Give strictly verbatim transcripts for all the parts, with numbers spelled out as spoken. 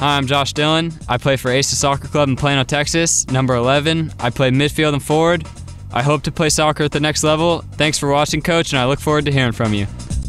Hi, I'm Josh Dillon. I play for Aces Soccer Club in Plano, Texas, number eleven. I play midfield and forward. I hope to play soccer at the next level. Thanks for watching, Coach, and I look forward to hearing from you.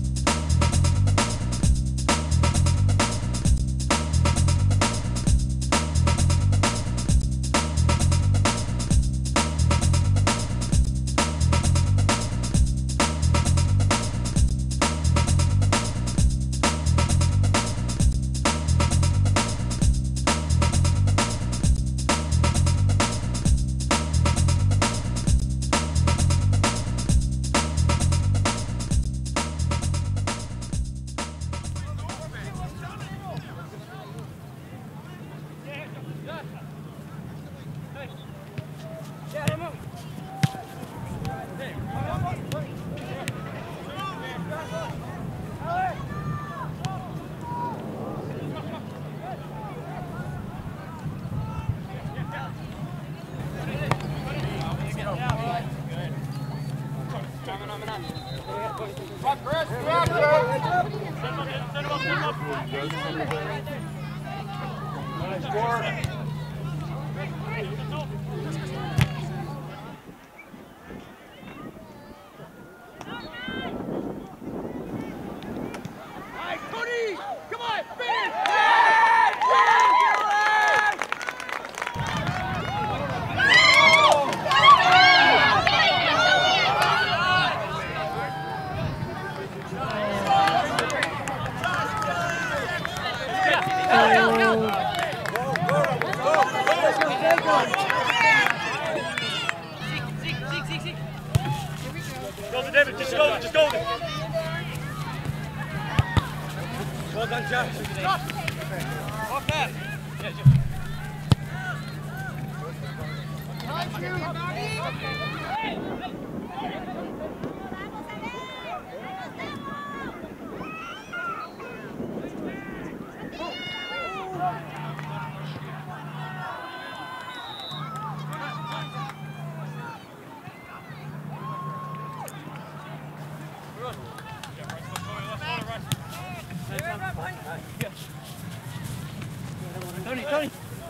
Go to David, just go, just go. Well done, Josh. Off that. Tony, Tony.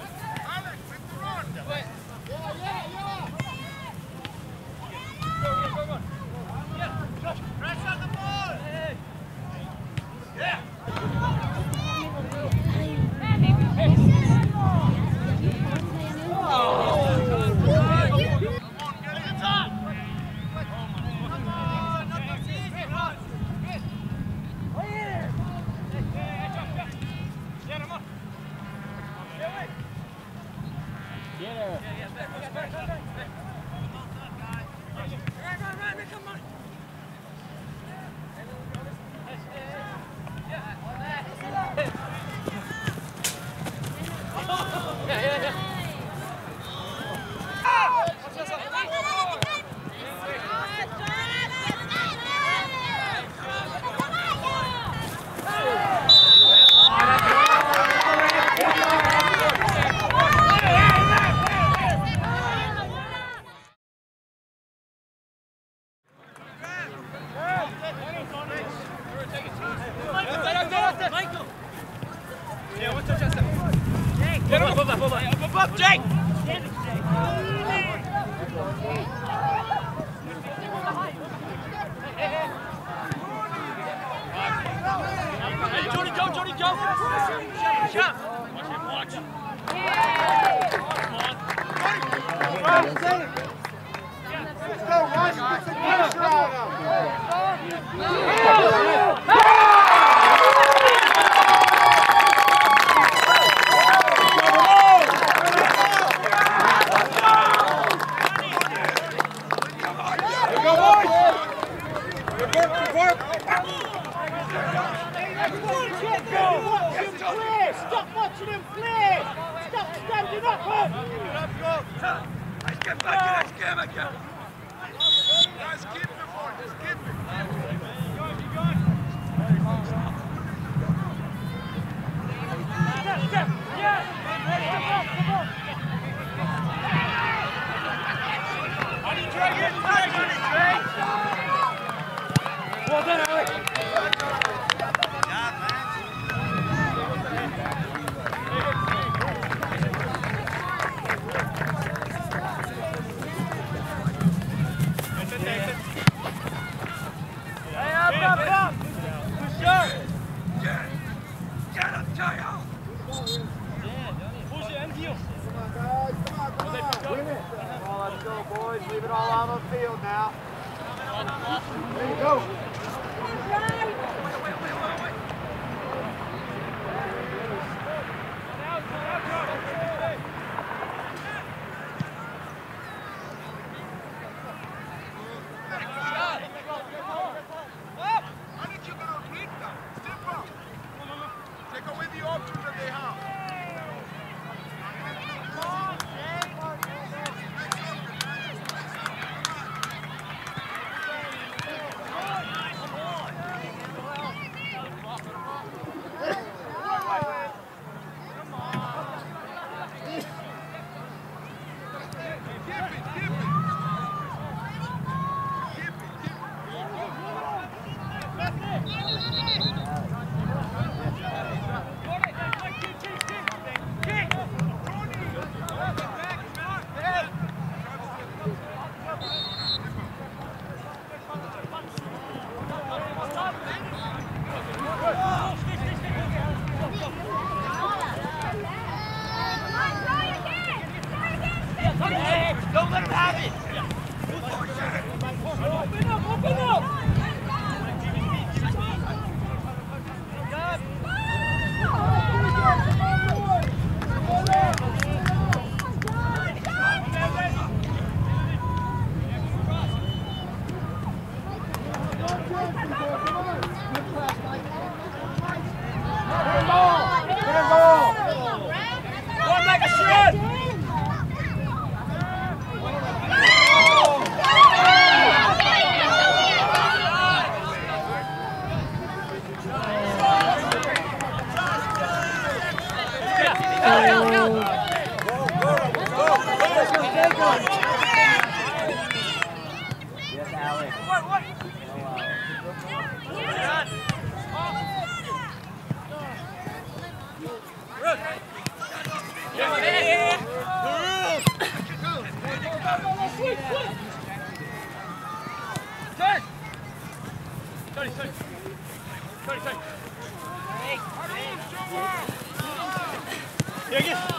Stop watching him play! Stop standing up! Let's get back in this game again! Guys, keep the ball, just keep it! Well done, Alex! Yeah, man! Just leave it all out on the field now. There you go. Don't let him have it! Open up, open up! One like a shred! Yes, Alex. What, what? Here, get.